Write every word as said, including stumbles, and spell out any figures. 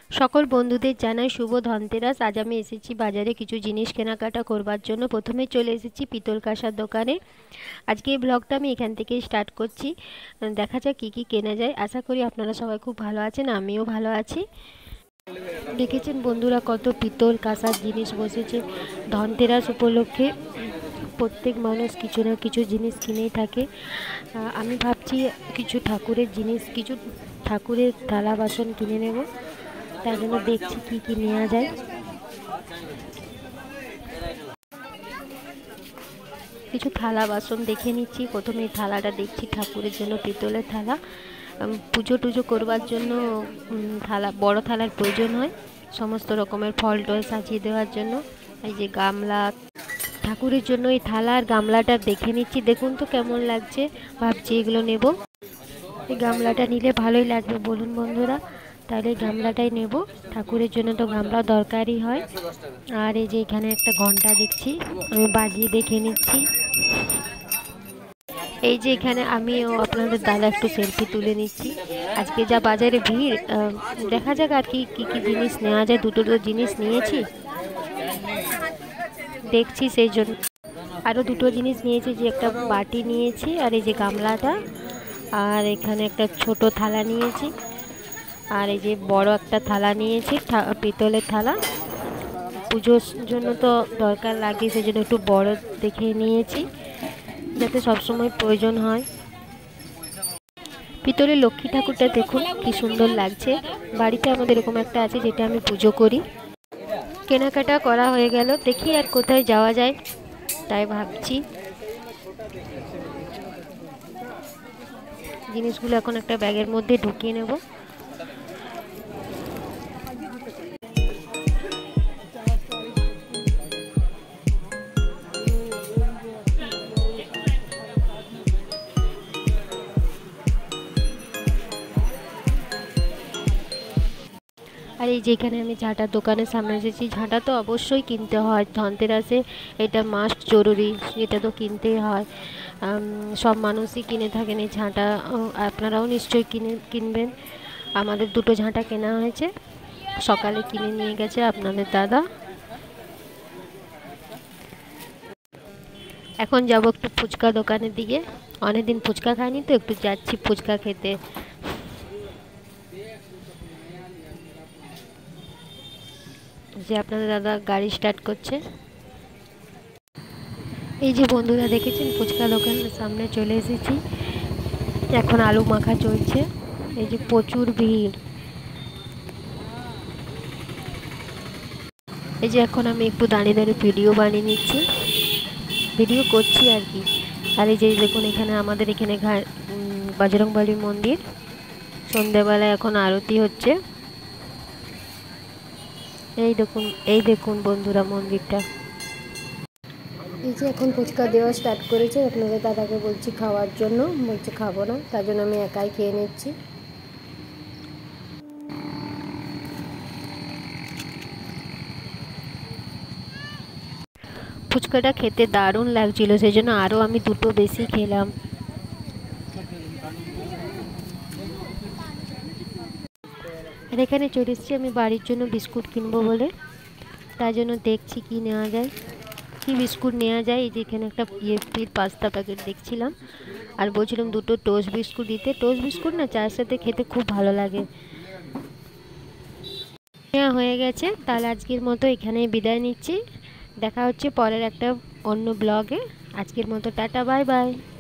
সকল বন্ধুদের জানাই শুভ ধনতেরাস। আজ আমি এসেছি বাজারে কিছু জিনিস কেনাকাটা করবার জন্য। প্রথমে চলে এসেছি পিতল কাঁসার দোকানে। আজকে এই ব্লগটা আমি এখান থেকেই স্টার্ট করছি। দেখা যাক কী কী কেনা যায়। আশা করি আপনারা সবাই খুব ভালো আছেন, আমিও ভালো আছি। দেখেছেন বন্ধুরা কত পিতল কাঁসার জিনিস বসেছে। ধনতেরাস উপলক্ষে প্রত্যেক মানুষ কিছু না কিছু জিনিস কিনেই থাকে। আমি ভাবছি কিছু ঠাকুরের জিনিস, কিছু ঠাকুরের থালা বাসন কিনে নেব। তাই জন্য দেখছি কী কী নেওয়া যায়। কিছু থালা বাসন দেখে নিচ্ছি। প্রথমে এই থালাটা দেখছি, ঠাকুরের জন্য পিতলের থালা। পুজো টুজো করবার জন্য থালা, বড় থালার প্রয়োজন হয় সমস্ত রকমের ফল টল সাজিয়ে দেওয়ার জন্য। এই যে গামলা, ঠাকুরের জন্য এই থালা আর গামলাটা দেখে নিচ্ছি। দেখুন তো কেমন লাগছে, ভাবছি এগুলো নেব। এই গামলাটা নিলে ভালোই লাগবে বলুন বন্ধুরা, তাহলে গামলাটাই নেব। ঠাকুরের জন্য তো গামলা দরকারই হয়। আর এই যে এখানে একটা ঘন্টা দেখছি, আমি বাজিয়ে দেখে নিচ্ছি। এই যে এখানে আমিও আপনাদের দাদা একটু সেলফি তুলে নিচ্ছি। আজকে যা বাজারে ভিড়, দেখা যাক আর কি কী কী জিনিস নেওয়া যায়। দুটো দুটো জিনিস নিয়েছি, দেখছি সেই জন্য। আরও দুটো জিনিস নিয়েছি, যে একটা বাটি নিয়েছি আর এই যে গামলাটা, আর এখানে একটা ছোট থালা নিয়েছি, আর এই যে বড় একটা থালা নিয়েছি, পিতলের থালা। পুজোর জন্য তো দরকার লাগে, সেই জন্য একটু বড় দেখে নিয়েছি, যাতে সবসময় প্রয়োজন হয়। পিতলের লক্ষ্মী ঠাকুরটা দেখুন কি সুন্দর লাগছে। বাড়িতে আমাদের এরকম একটা আছে, যেটা আমি পুজো করি। কেনাকাটা করা হয়ে গেল, দেখি আর কোথায় যাওয়া যায়, তাই ভাবছি জিনিসগুলো এখন একটা ব্যাগের মধ্যে ঢুকিয়ে নেব। আর এই যেখানে আমি ঝাঁটার দোকানের সামনে এসেছি, ঝাঁটা তো অবশ্যই কিনতে হয় ধনতেরাসে, এটা মাস্ট জরুরি, এটা তো কিনতেই হয়। সব মানুষই কিনে থাকেন এই ঝাঁটা, আপনারাও নিশ্চয়ই কিনে কিনবেন। আমাদের দুটো ঝাঁটা কেনা হয়েছে, সকালে কিনে নিয়ে গেছে আপনাদের দাদা। এখন যাব একটু ফুচকা দোকানের দিকে, অনেকদিন ফুচকা খাইনি তো, একটু যাচ্ছি ফুচকা খেতে। যে আপনাদের দাদা গাড়ি স্টার্ট করছে। এই যে বন্ধুরা দেখেছেন ফুচকা দোকানের সামনে চলে এসেছি। এখন আলু মাখা চলছে, এই যে প্রচুর ভিড়। এই যে এখন আমি একটু দাঁড়িয়ে দাঁড়িয়ে ভিডিও বানিয়ে নিচ্ছি, ভিডিও করছি আর কি। আর এই যে দেখুন এখানে আমাদের এখানে বজরংবলী মন্দির, সন্ধ্যেবেলায় এখন আরতি হচ্ছে। এই দেখুন, এই দেখুন বন্ধুরা মন্দিরটা। এই যে এখন ফুচকা দেওয়া স্টার্ট করেছে, আপনাদের দাদাকে বলছি খাওয়ার জন্য, বলছে খাবো না, তার জন্য আমি একাই খেয়ে নিচ্ছি। ফুচকাটা খেতে দারুণ লাগছিল, সেই জন্য আরও আমি দুটো বেশি খেলাম। আর এখানে চলে এসেছি আমি বাড়ির জন্য বিস্কুট কিনবো বলে, তাই জন্য দেখছি কি নেওয়া যায়, কি বিস্কুট নেওয়া যায়। এই যে এখানে একটা ইয়েপির পাস্তা প্যাকেট দেখছিলাম, আর বলছিলাম দুটো টোস্ট বিস্কুট দিতে। টোস্ট বিস্কুট না চায়ের সাথে খেতে খুব ভালো লাগে। হ্যাঁ হয়ে গেছে, তাহলে আজকের মতো এখানেই বিদায় নিচ্ছি। দেখা হচ্ছে পরের একটা অন্য ব্লগে। আজকের মতো টাটা, বাই বাই।